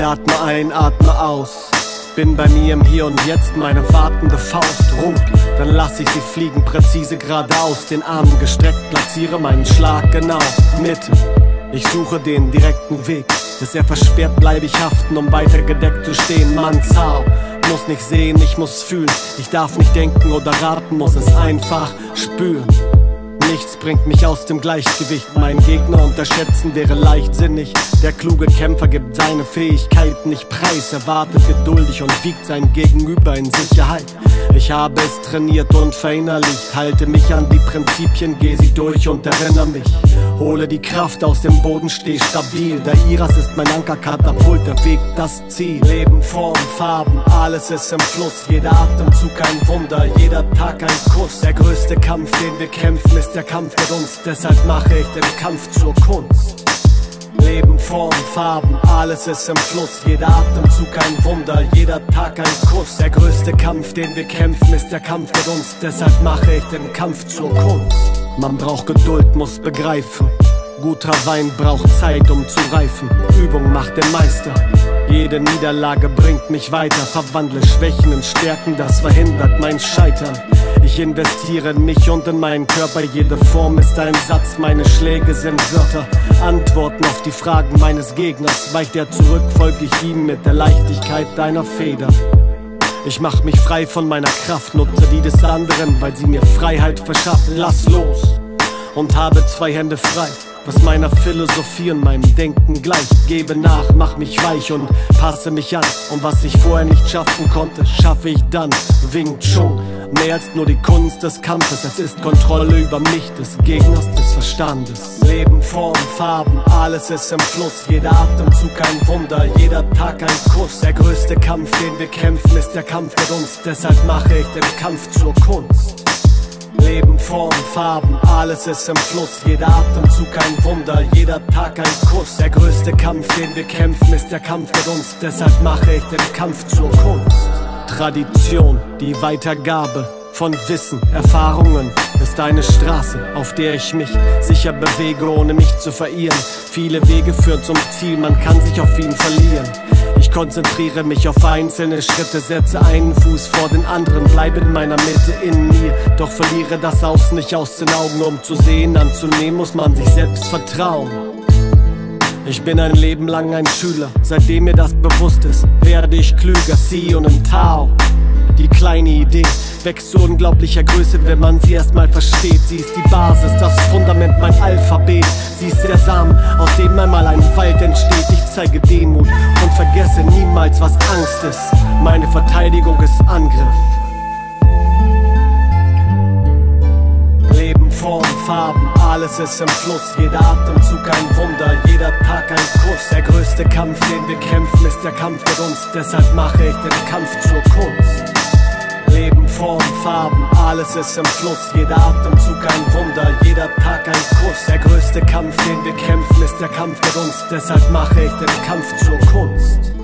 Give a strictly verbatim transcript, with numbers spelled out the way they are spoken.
Ich atme ein, atme aus. Bin bei mir im Hier und Jetzt, meine wartende Faust ruht. Dann lass ich sie fliegen, präzise geradeaus. Den Arm gestreckt, platziere meinen Schlag genau Mitte. Ich suche den direkten Weg, bis er versperrt bleib ich haften, um weiter gedeckt zu stehen. Mann, zau, muss nicht sehen, ich muss fühlen. Ich darf nicht denken oder raten, muss es einfach spüren. Nichts bringt mich aus dem Gleichgewicht. Meinen Gegner unterschätzen wäre leichtsinnig. Der kluge Kämpfer gibt seine Fähigkeiten nicht preis. Er wartet geduldig und wiegt sein Gegenüber in Sicherheit. Ich habe es trainiert und verinnerlicht. Halte mich an die Prinzipien, geh sie durch und erinnere mich. Hole die Kraft aus dem Boden, steh stabil. Der Iras ist mein Ankerkatapult, der Weg das Ziel. Leben, Form, Farben, alles ist im Fluss. Jeder Atemzug ein Wunder, jeder Tag ein Kuss. Der größte Kampf, den wir kämpfen, ist der Kampf mit uns. Deshalb mache ich den Kampf zur Kunst. Leben, Form, Farben, alles ist im Fluss. Jeder Atemzug ein Wunder, jeder Tag ein Kuss. Der größte Kampf, den wir kämpfen, ist der Kampf mit uns. Deshalb mache ich den Kampf zur Kunst. Man braucht Geduld, muss begreifen. Guter Wein braucht Zeit, um zu reifen. Übung macht den Meister. Jede Niederlage bringt mich weiter. Verwandle Schwächen in Stärken, das verhindert mein Scheitern. Ich investiere in mich und in meinen Körper. Jede Form ist ein Satz, meine Schläge sind Wörter. Antworten auf die Fragen meines Gegners. Weicht er zurück, folge ich ihm mit der Leichtigkeit deiner Feder. Ich mach mich frei von meiner Kraft, nutze die des anderen, weil sie mir Freiheit verschafft. Lass los und habe zwei Hände frei. Was meiner Philosophie und meinem Denken gleich. Gebe nach, mach mich weich und passe mich an. Und was ich vorher nicht schaffen konnte, schaffe ich dann. Wing Chun, mehr als nur die Kunst des Kampfes. Es ist Kontrolle über mich, des Gegners, des Verstandes. Leben, Form, Farben, alles ist im Fluss. Jeder Atemzug ein Wunder, jeder Tag ein Kuss. Der größte Kampf, den wir kämpfen, ist der Kampf mit uns. Deshalb mache ich den Kampf zur Kunst. Leben, Form, Farben, alles ist im Fluss. Jeder Atemzug ein Wunder, jeder Tag ein Kuss. Der größte Kampf, den wir kämpfen, ist der Kampf mit uns. Deshalb mache ich den Kampf zur Kunst. Tradition, die Weitergabe von Wissen, Erfahrungen ist eine Straße, auf der ich mich sicher bewege, ohne mich zu verirren. Viele Wege führen zum Ziel, man kann sich auf ihn verlieren. Ich konzentriere mich auf einzelne Schritte, setze einen Fuß vor den anderen, bleibe in meiner Mitte in mir. Doch verliere das Außen nicht aus den Augen, um zu sehen, anzunehmen, muss man sich selbst vertrauen. Ich bin ein Leben lang ein Schüler, seitdem mir das bewusst ist, werde ich klüger, Sie und im Tao. Die kleine Idee wächst zu unglaublicher Größe, wenn man sie erstmal versteht. Sie ist die Basis, das Fundament, mein Alphabet. Sie ist der Samen, aus dem einmal ein Wald entsteht. Ich zeige Demut und vergesse niemals, was Angst ist. Meine Verteidigung ist Angriff. Leben, Form, Farben, alles ist im Fluss. Jeder Atemzug ein Wunder, jeder Tag ein Kuss. Der größte Kampf, den wir kämpfen, ist der Kampf mit uns. Deshalb mache ich den Kampf zur Kunst. Leben, Form, Farben, alles ist im Fluss. Jeder Atemzug ein Wunder, jeder Tag ein Kuss. Der größte Kampf, den wir kämpfen, ist der Kampf mit uns. Deshalb mache ich den Kampf zur Kunst.